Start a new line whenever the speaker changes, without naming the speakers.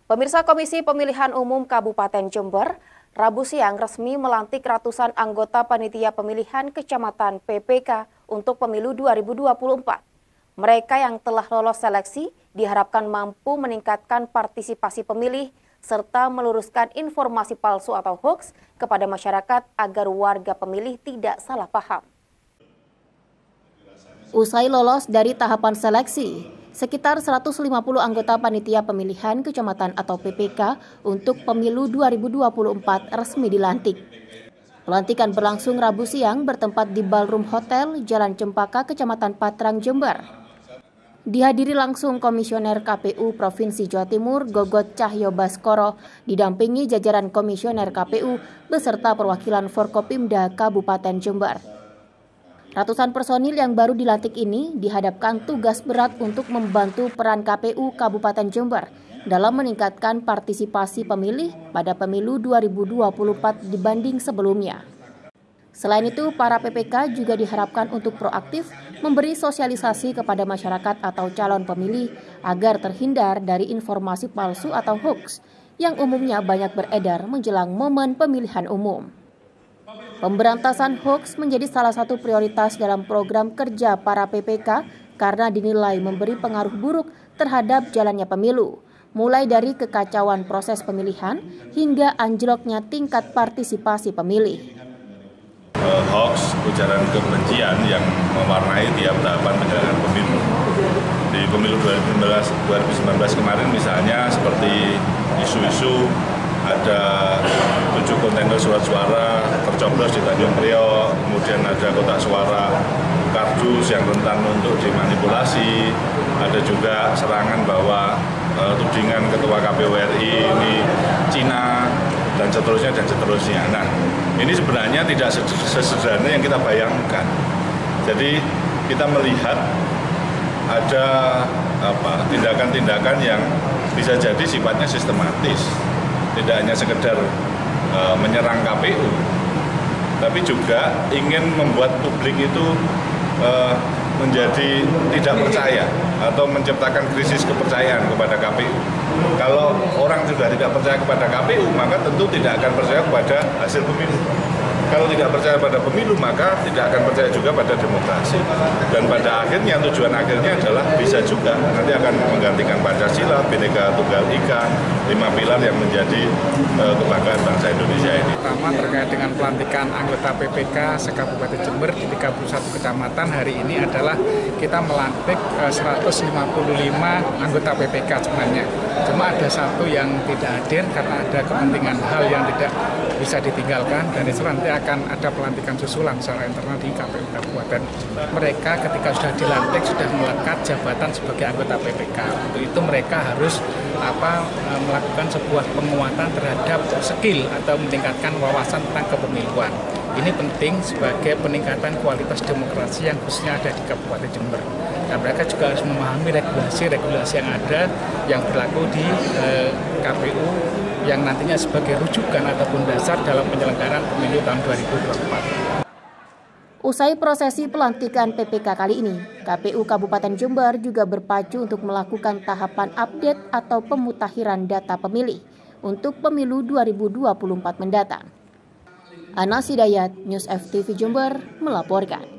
Pemirsa, Komisi Pemilihan Umum Kabupaten Jember Rabu siang resmi melantik ratusan anggota panitia pemilihan kecamatan PPK untuk pemilu 2024. Mereka yang telah lolos seleksi diharapkan mampu meningkatkan partisipasi pemilih serta meluruskan informasi palsu atau hoax kepada masyarakat agar warga pemilih tidak salah paham. Usai lolos dari tahapan seleksi, sekitar 150 anggota panitia pemilihan kecamatan atau PPK untuk pemilu 2024 resmi dilantik. Pelantikan berlangsung Rabu siang bertempat di Ballroom Hotel, Jalan Cempaka, Kecamatan Patrang, Jember. Dihadiri langsung Komisioner KPU Provinsi Jawa Timur, Gogot Cahyo Baskoro, didampingi jajaran Komisioner KPU beserta perwakilan Forkopimda Kabupaten Jember. Ratusan personil yang baru dilantik ini dihadapkan tugas berat untuk membantu peran KPU Kabupaten Jember dalam meningkatkan partisipasi pemilih pada pemilu 2024 dibanding sebelumnya. Selain itu, para PPK juga diharapkan untuk proaktif memberi sosialisasi kepada masyarakat atau calon pemilih agar terhindar dari informasi palsu atau hoax yang umumnya banyak beredar menjelang momen pemilihan umum. Pemberantasan hoax menjadi salah satu prioritas dalam program kerja para PPK karena dinilai memberi pengaruh buruk terhadap jalannya pemilu, mulai dari kekacauan proses pemilihan hingga anjloknya tingkat partisipasi pemilih.
Hoax, ujaran kebencian yang mewarnai tiap tahapan penyelenggaraan pemilu. Di pemilu 2019 kemarin misalnya seperti isu-isu ada 7 kontainer surat suara tercoblos di Tanjung Priok, kemudian ada kotak suara kardus yang rentan untuk dimanipulasi, ada juga serangan bahwa tudingan Ketua KPU RI ini Cina, dan seterusnya. Nah, ini sebenarnya tidak sesederhana yang kita bayangkan. Jadi kita melihat ada tindakan-tindakan yang bisa jadi sifatnya sistematis. Tidak hanya sekedar menyerang KPU, tapi juga ingin membuat publik itu menjadi tidak percaya atau menciptakan krisis kepercayaan kepada KPU. Kalau orang sudah tidak percaya kepada KPU, maka tentu tidak akan percaya kepada hasil pemilu. Kalau tidak percaya pada pemilu, maka tidak akan percaya juga pada demokrasi. Dan pada akhirnya, tujuan akhirnya adalah bisa juga nanti akan menggantikan Pancasila, Bhinneka Tunggal Ika, 5 pilar yang menjadi kebanggaan bangsa Indonesia ini.
Pertama terkait dengan pelantikan anggota PPK se-Kabupaten Jember di 31 kecamatan hari ini adalah kita melantik 155 anggota PPK sebenarnya. Cuma ada satu yang tidak hadir karena ada kepentingan hal yang tidak bisa ditinggalkan, dan itu nanti akan ada pelantikan susulan secara internal di KPU Kabupaten. Mereka ketika sudah dilantik sudah melekat jabatan sebagai anggota PPK. Untuk itu mereka harus melakukan sebuah penguatan terhadap skill atau meningkatkan wawasan tentang kepemiluan. Ini penting sebagai peningkatan kualitas demokrasi yang khususnya ada di Kabupaten Jember. Dan mereka juga harus memahami regulasi yang ada yang berlaku di KPU yang nantinya sebagai rujukan ataupun dasar dalam penyelenggaraan pemilu tahun 2024.
Usai prosesi pelantikan PPK kali ini, KPU Kabupaten Jember juga berpacu untuk melakukan tahapan update atau pemutakhiran data pemilih untuk pemilu 2024 mendatang. Anas Hidayat, News FTV Jember melaporkan.